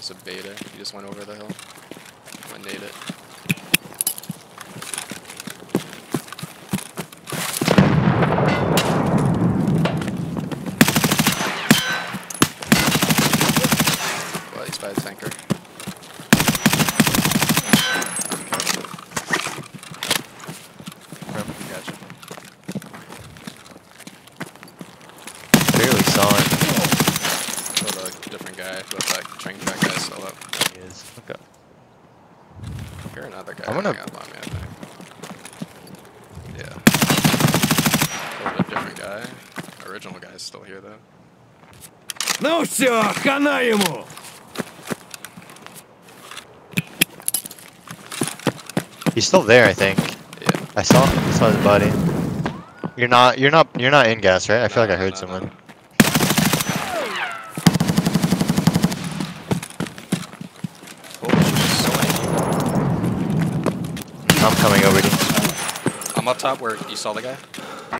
It's a beta. He just went over the hill. I nade it. Well, he's by the tanker. Gotcha. Barely saw him. Killed a different guy, but that train track guy is still up. He is. Okay. You're another guy. I'm gonna- running up on me, I think. Yeah. Killed a different guy. Original guy's still here though. Ну все, хана ему! He's still there, I think. Yeah. I saw his body. You're not in gas, right? I feel like I heard someone. I'm coming over to you. I'm up top where you saw the guy.